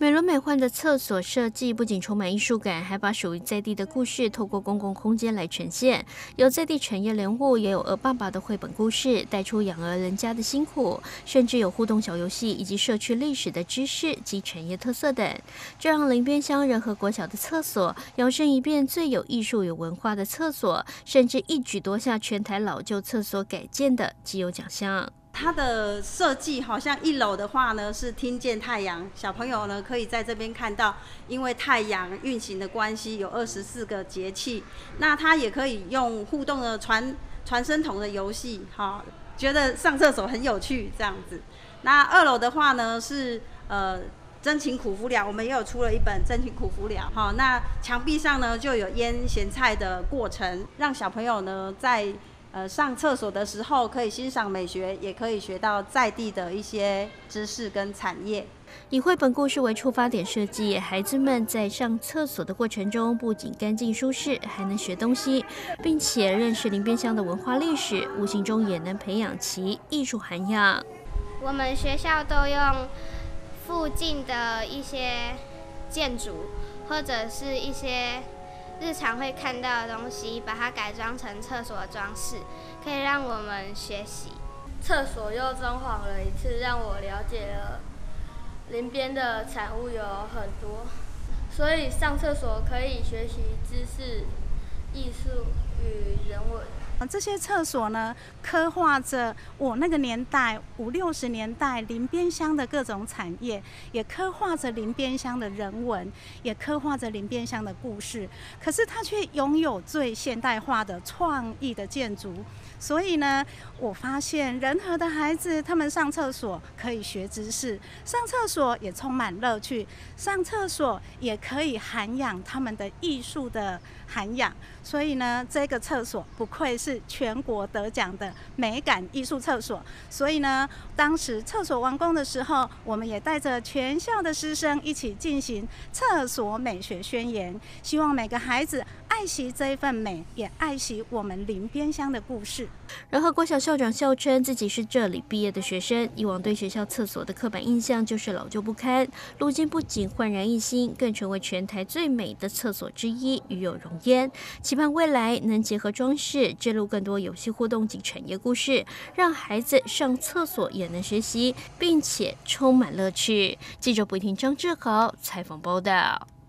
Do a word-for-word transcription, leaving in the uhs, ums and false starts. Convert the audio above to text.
美轮美奂的厕所设计不仅充满艺术感，还把属于在地的故事透过公共空间来呈现。有在地产业人物，也有鹅爸爸的绘本故事，带出养儿人家的辛苦，甚至有互动小游戏以及社区历史的知识及产业特色等。这让林边乡仁和国小的厕所摇身一变最有艺术与文化的厕所，甚至一举夺下全台老旧厕所改建的基友奖项。 它的设计好像一楼的话呢是听见太阳，小朋友呢可以在这边看到，因为太阳运行的关系有二十四个节气，那它也可以用互动的传传声筒的游戏，哈，觉得上厕所很有趣这样子。那二楼的话呢是呃真情苦服了，我们也有出了一本真情苦服了，哈，那墙壁上呢就有腌咸菜的过程，让小朋友呢在呃，上厕所的时候可以欣赏美学，也可以学到在地的一些知识跟产业。 以绘本故事为出发点设计，孩子们在上厕所的过程中，不仅干净舒适，还能学东西，并且认识林边乡的文化历史，无形中也能培养其艺术涵养。 我们学校都用附近的一些建筑，或者是一些日常会看到的东西，把它改装成厕所的装饰，可以让我们学习。 厕所又装潢了一次，让我了解了林边的产物有很多，所以上厕所可以学习知识、艺术与人文。 这些厕所呢，刻画着我那个年代五六十年代林边乡的各种产业，也刻画着林边乡的人文，也刻画着林边乡的故事。可是它却拥有最现代化的创意的建筑。所以呢，我发现仁和的孩子他们上厕所可以学知识，上厕所也充满乐趣，上厕所也可以涵养他们的艺术的涵养。所以呢，这个厕所不愧是全国得奖的美感艺术厕所。所以呢，当时厕所完工的时候，我们也带着全校的师生一起进行厕所美学宣言，希望每个孩子爱惜这一份美，也爱惜我们林边乡的故事。 仁和国小校长笑称自己是这里毕业的学生，以往对学校厕所的刻板印象就是老旧不堪，如今不仅焕然一新，更成为全台最美的厕所之一，与有荣焉。期盼未来能结合装饰，揭露更多游戏互动及产业故事，让孩子上厕所也能学习，并且充满乐趣。记者不听张志豪采访报道。